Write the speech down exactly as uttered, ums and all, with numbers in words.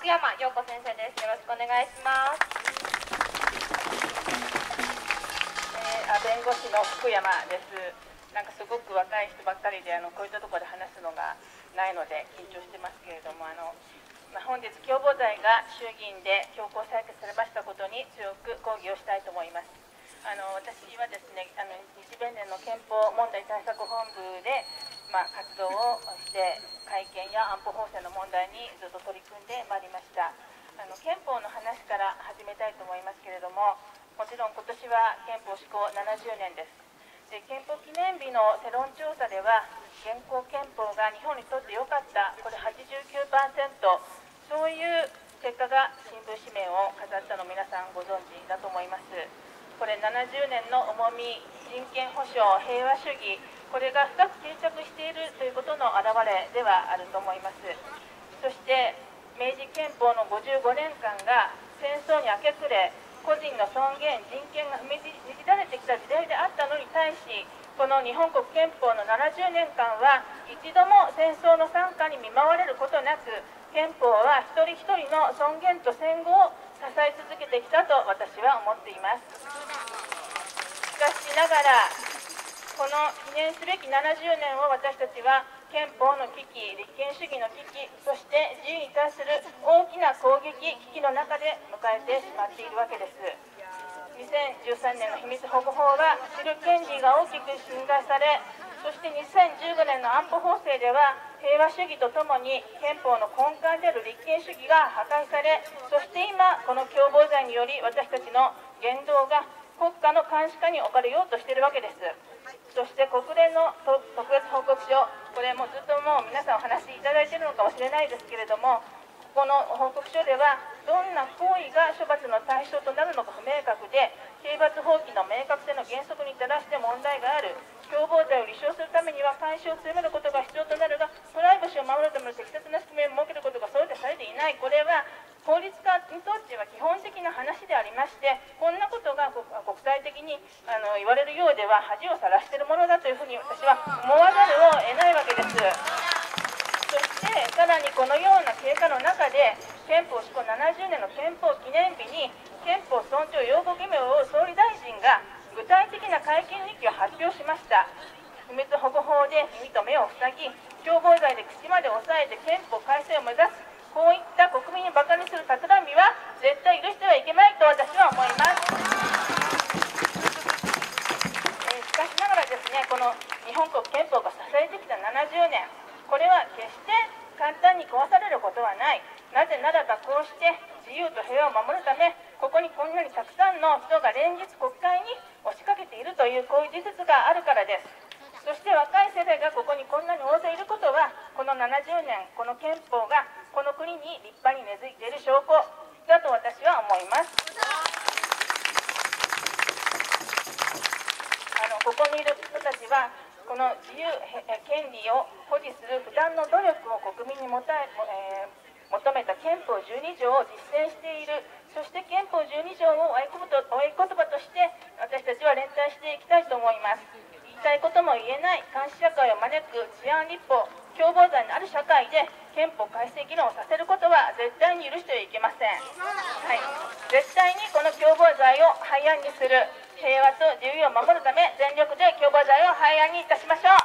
福山陽子先生です。よろしくお願いします。 えー、あ弁護士の福山です。なんかすごく若い人ばっかりであのこういったところで話すのがないので緊張してますけれども、あの、まあ、本日共謀罪が衆議院で強行採決されましたことに強く抗議をしたいと思います。あの私はですね、あの日弁連の憲法問題対策本部で、まあ、活動をして改憲や安保法制の問題にずっと取り組んでまいりました。あの憲法の話から始めたいと思いますけれども、もちろん今年は憲法施行ななじゅうねんです。で憲法記念日の世論調査では現行憲法が日本にとって良かった、これ はちじゅうきゅうパーセント、 そういう結果が新聞紙面を飾ったのを皆さんご存知だと思います。これななじゅうねんの重み、人権保障、平和主義、これが深く定着しているということの表れではあると思います。そして明治憲法のごじゅうごねんかんが戦争に明け暮れ、個人の尊厳、人権が踏みにじられてきた時代であったのに対し、この日本国憲法のななじゅうねんかんは一度も戦争の惨禍に見舞われることなく、憲法は一人一人の尊厳と戦後を支え続けてきたと私は思っています。しかしながら、この記念すべきななじゅうねんを私たちは憲法の危機、立憲主義の危機、そして自由に対する大きな攻撃、危機の中で迎えてしまっているわけです。にせんじゅうさんねんの秘密保護法は知る権利が大きく侵害され、そしてにせんじゅうごねんの安保法制では平和主義とともに憲法の根幹である立憲主義が破壊され、そして今この共謀罪により私たちの言動が国家の監視下に置かれようとしているわけです。そして国連の特別報告書、これもずっともう皆さんお話しいただいているのかもしれないですけれども、この報告書ではどんな行為が処罰の対象となるのか不明確で、刑罰法規の明確性の原則に照らして問題がある、共謀罪を立証するためには監視を強めることが必要となるが、プライバシーを守るための適切な仕組みを設けることが想定されていない。これは法律家にとっては基本的な話でありまして、こんなことが国際的にあの言われるようでは恥をさらしているものだというふうに私は思わざるを得ないわけです。そしてさらにこのような経過の中で、憲法施行ななじゅうねんの憲法記念日に憲法尊重擁護義務を負う総理大臣が具体的な改憲日記を発表しました。秘密保護法で耳と目を塞ぎ、共謀罪で口まで押さえて憲法改正を目指す、こういった国民をバカにする企みは絶対許してはいけないと私は思います。えー、しかしながらですね、この日本国憲法が支えてきたななじゅうねん、これは決して簡単に壊されることはない。なぜならばこうして自由と平和を守るため、ここにこんなにたくさんの人が連日国会に押しかけているというこういう事実があるからです。そして若い世代がここにこんなに大勢いることは、このななじゅうねん、この憲法がこの国に立派に根付いている証拠だと私は思います。あのここにいる人たちは、この自由、権利を保持する不断の努力を国民にもたええー求めた憲法じゅうにじょうを実践している。そして憲法じゅうにじょうを合言葉として私たちは連帯していきたいと思います。言いたいことも言えない監視社会を招く治安立法、共謀罪のある社会で憲法改正議論をさせることは絶対に許してはいけません。はい、絶対にこの共謀罪を廃案にする、平和と自由を守るため全力で共謀罪を廃案にいたしましょう。